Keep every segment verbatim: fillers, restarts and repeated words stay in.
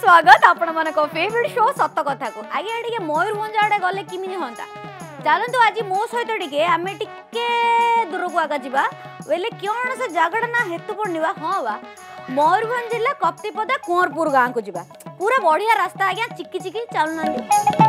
स्वागत आपण मन को फेवरेट शो सत कथा को आगे टिके मयूरभंज आड़े गले किमिनि होंता चलतु आज मो सहित टिके आमे टिके दूर को आगा जिबा वेले क्यों से जगड़ ना हेतु पड़निबा हां बा मयूरभंज जिला कप्तिपदा कुंवरपुर गांव को जिबा पूरा बढ़िया रास्ता आज्ञा चिक्की चिक्की चलु नंदी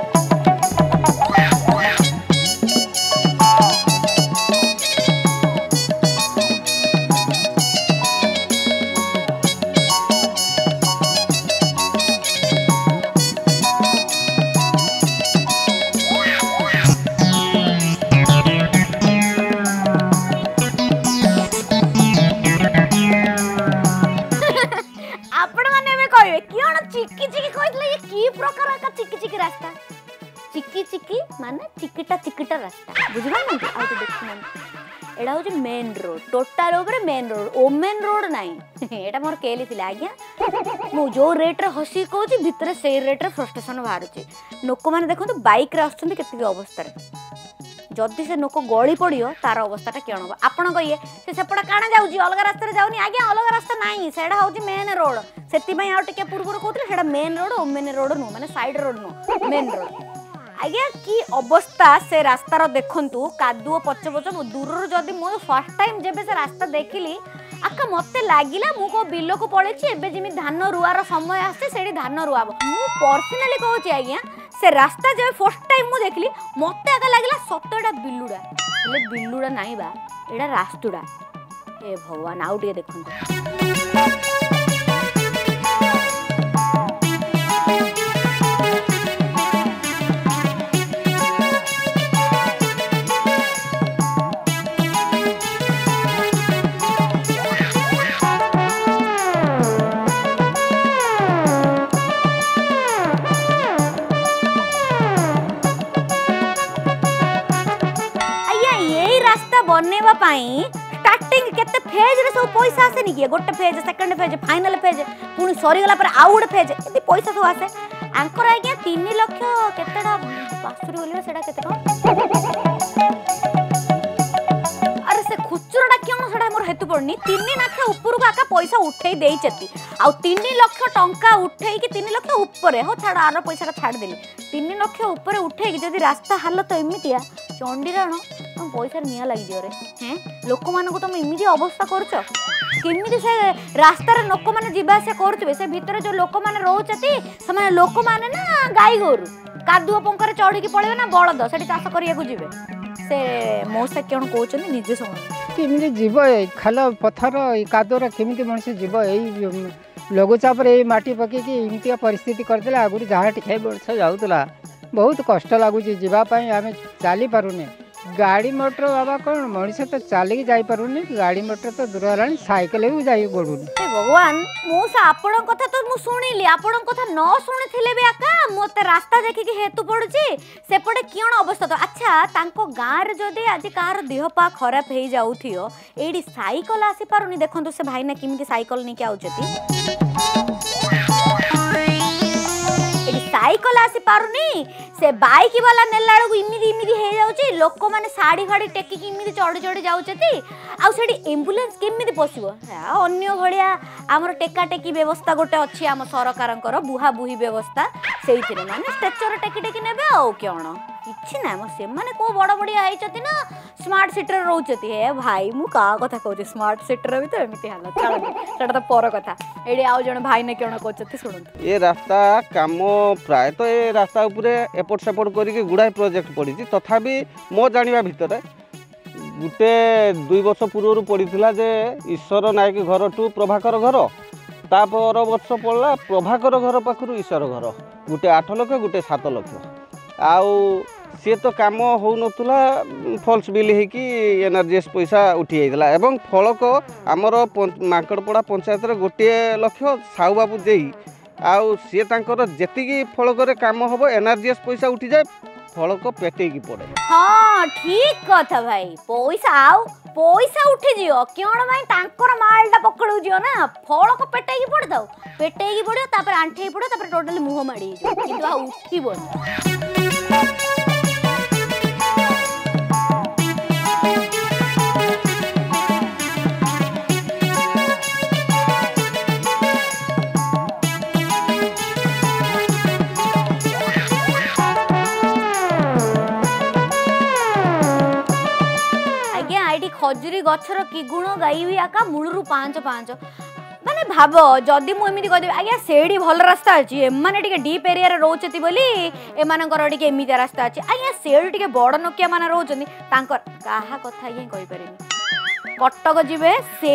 चिक्की चिक्की कहले ये की प्रकार का चिक्की चिक्की रास्ता चिक्की चिक्की माने चिक्कीटा चिक्कीटा रास्ता बुझिबा न आ तो देखिन एडा हो मेन रोड टोटल ऊपर मेन रोड ओमेन रोड नाही एटा मोर केली थिला आज्ञा मु जो रेट रे हसी कहूची भितरे से रेट रे फ्रस्ट्रेशन बाहरुची लोक माने देखो बाइक रे आछुंती केते अवस्था रे जदि से लोक गली पड़ियो तार अवस्थाटा केण हो आपण कहिए से सेपटा काना जाउची अलग रास्ता रे जाउनी आज्ञा अलग रास्ता नाही सेडा होची मेन रोड सेति पई आ टिके पूर्व रो कहतले सेडा मेन रोड ओमेन रोड नु माने साइड रोड नु मेन रोड आज्ञा की अवस्था से रास्ता रो देखंतु कादुओ पछ पछ दूर रो जदि मो फर्स्ट टाइम जेबे से रास्ता देखिली आका मते लागिला मु को बिलो को पळेछि एबे जिमि धान रुआर समय आसे सेडी धान रुआबो मु पर्सनली कहूची आज्ञा से रास्ता जे फर्स्ट टाइम मु देखली मते आका लागिला सतटा बिलुडा ले बिलुडा नाही बा एडा रास्तुडा ए भगवान आउ टिके देखंतु बननेबा पाई स्टार्टिंग केते फेज रे सब पैसा आसे नि के गोटे phase second phase final phase पुनी सरी गला पर आउ गोटे फेज एती पैसा सब आसे आंकर आज्ञा तीन लाख केतेडा पासुरी बोलिबा सेडा केते टका अरे से खुचुरडा क्यों सेडा मोर हेतु पड़नी तीन लाख ऊपर को आका पैसा उठेई देई चती आ तीन लाख टंका उठेई कि तीन लाख ऊपर हो छाड़ आरो पैसा छाड़ देली तीन लाख ऊपर उठेई कि जदी रास्ता हालत एमितिया चंडीराण तुम पैसा निया लगी दियो रे हैं लोक मान को तुम इमिति अवस्था करछ केमिति से रास्ता रे लोक मान जीवा से करथबे से भीतर जो लोक मान रहउचती से माने लोक मान ना गाई गोरु कादुओ पंकर चढ़ी की पळेबे ना बळद सेठी चाष करिया को जिवे से मोसे केन कहउचनी निजे सुन केमिति जीव ए खाला पत्थर ए कादोरा केमिति मनुष्य जीव ए लघुचाप रे माटी पके कि इमितिया परिस्थिति करदेला आगुरी जहाँ टिके वर्ष जाउतला बहुत कष्ट लागुची जीवा पई आमे चाली पारुने गाड़ी मोटर बाबा कौन मनीष तो चलिकी जापरूनी गाड़ी मोटर तो दूर है साइकिल भी जाई पड़ूनी भगवान मौसा आपण कथा तो मु सुनिली आपण कथा न सुनिथिले बे आका मोते रास्ता देखि कि हेतु पड़ुची सेपटे कियण अवस्था तो अच्छा तांको गां रे जदी आज कार देह पा खराब हे जाउथियो एडी साइकिल आसी पारुनी देखंतु से भाई ना किमिति साइकिल नि के आउचती साइकिल आसी पारुनी से बाइक वाला नेला को इमिदी इमिदी हे जाउची लोक माने साड़ी फाड़ी टेकी कि इमिदी चढ़ी चढ़ी जाउचती आ सेडी एम्बुलेंस केमिदी पसिबो अन्य भलिया हमर टेका टेकी व्यवस्था गोटे अछि हम सरकारंकर बुहा बुही व्यवस्था सेइथिरे माने स्ट्रेचर टेकी टेकी नेबे आ केण किछि ना से माने को बड़ बड़िया आइचती ना स्मार्ट सिटी रे रहउचती हे भाई मु का कथा कहू स्मार्ट सिटी रे भी तो एमिति हाल चल सेटा तो पर कथा एडी आउ जण भाई ने केण कहचती सुन ए रास्ता काम प्राय तो ए रास्ता उपरे एपट सेपट करके गुड़ाए प्रोजेक्ट पड़ी तथापि मो जानिबा भितर गुटे दुई वर्ष पूर्व पड़ीला जे ईश्वर नायक घर टू प्रभाकर घर तापर वर्ष पड़ला प्रभाकर घर पाखु ईश्वर घर गुटे आठ लक्ष गुटे सात लक्ष आउ सी तो कम हो नथुला फॉल्स बिल होकि एनआरजीएस पैसा उठी जाइला एवं फलक आमर माकड़पड़ा पंचायत रे गोटे लक्ष्य साहू बाबू देई आउ सी तांकर जेतिकी फलक काम हम एनआरजीएस पैसा उठी जाए फलक पेटे की पड़े हाँ ठीक कथा भाई पैसा आउ पैसा उठी जियो क्यों भाई तांकर मालटा पकड़ू जियो ना फलक पेटे की पड़ दाउ पेटे की पड़ो तापर आंठे पड़ो तापर टोटली मुंह माड़ी किंतु आ उठिबो एटी खजुरी गछर कि गुण गाइबी आका मूलरू पांच पांच माने भाव जदि मुझे कहदेवी आज्ञा से भल रास्ता अच्छी एमाने टिके डीप एरिया रोचती बोली एमानकर टिके एमितिया रास्ता अच्छी आज्ञा से टिके बड़ नोकिया माने रोचंदी तांकर काहा कथा ये कहि परिनी कटक जिबे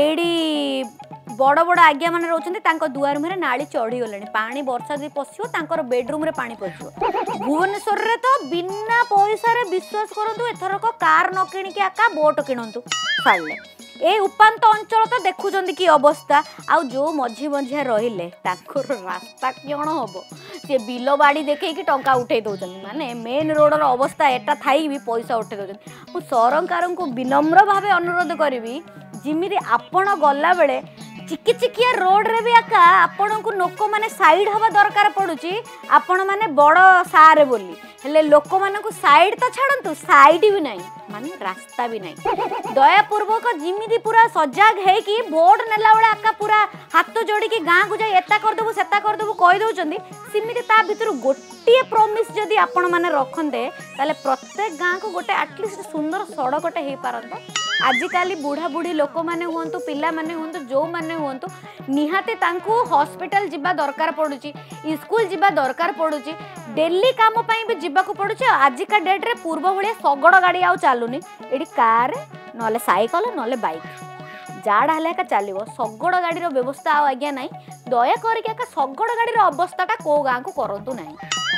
सेडी बड़ बड़ आज्ञा माने रोचंदी तांको दुआर मुहरे नाली चढ़ी गलेनी पानी वर्षा जदि पसियो तांकर बेडरूम रे पानी पसियो भुवनेश्वर रे तो बिना पैसा रे विश्वास करंतु एथरक कार न किणी के आका बोट किणंतु साले ए उपांत अंचल तो देखुचंदी की अवस्था आ जो मझी मझिया रहिले तांकर रास्ता कौन हम सी बिल बाड़ी देखे कि टंका उठे दौरान माने मेन रोडर अवस्था एटा थाई भी पैसा उठे दौरान मु सरकार को विनम्र भाव अनुरोध करी जिमिति आपण गला बेले चिकी चिकिया रोड रे भी आका आपण को लोक माने साइड हवा दरकार पड़ुची आपण माने बड़ सारे बोली हेले लोक मान को साइड तो छाड़ंतु साइड भी नहीं माने रास्ता भी नहीं दयापूर्वक जिमिति पूरा सजाग है कि बोर्ड नेला बेले आका पूरा हाथ जोड़ी की गाँ को जाई एता कर देबु सेता कर देबु कहि दउचंदी सिमिति ता भितर गोटिए प्रॉमिस जदी आपण माने रखंदे ताले प्रत्येक गाँ को गोटे एटलिस्ट सुंदर सड़कटे हे पारंता आजिकाली बुढ़ा बुढ़ी लोक मैंने हूँ पिला माने हूँ जो मैंने हूँ निहाती तांकु हॉस्पिटल जिबा दरकार पड़ुची स्कूल जिबा दरकार पड़ुची डेली काम पाई भी जिबा को पड़ुची आजिका डेट रे पूर्व भलिया सगड़ गाड़ी आउ चालुनी एडी कार नले साइकल नले बाइक जाड़ा हेले का चलो सगड़ गाड़ी व्यवस्था आ आज्ञा ना दया करके सगड़ गाड़ी अवस्थाटा को गाँ को करतु ना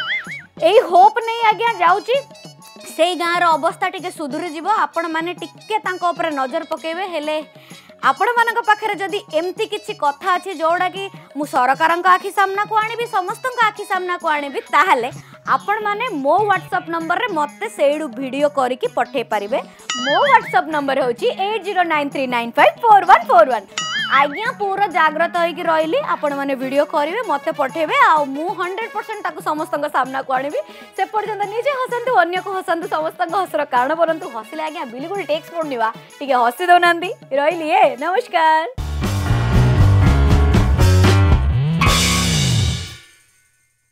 यही होप नहीं आज्ञा जाऊँगी से गाँव अवस्था टी सुधुरी जीव आपण मैंने टिके नजर पकेबे हेले आपण मान पाखे जदि एमती किछि कथा अच्छे जोड़ा कि मु सरकार आखि सामना को आनी समस्त आखि सामना को आनी ताहले आपण माने मो व्हाट्सएप नंबर रे मते सेडू वीडियो करिकी पठे पारिबे मो व्हाट्सएप नंबर होची eight zero nine three nine five four one four one आज्ञा पूरा जाग्रत होइकी रहिली आपण माने वीडियो करिवे मते पठेबे आ मु हंड्रेड परसेंट ताको समस्त सामना को आनिबी से पर्यंत निजे हसंतु अन्य को हसंतु समस्त हसर कारण परंतु हसिले आज्ञा बिल्कुल टेक्स पड़निवा टिके हसी दउनांदी रहिली ए नमस्कार।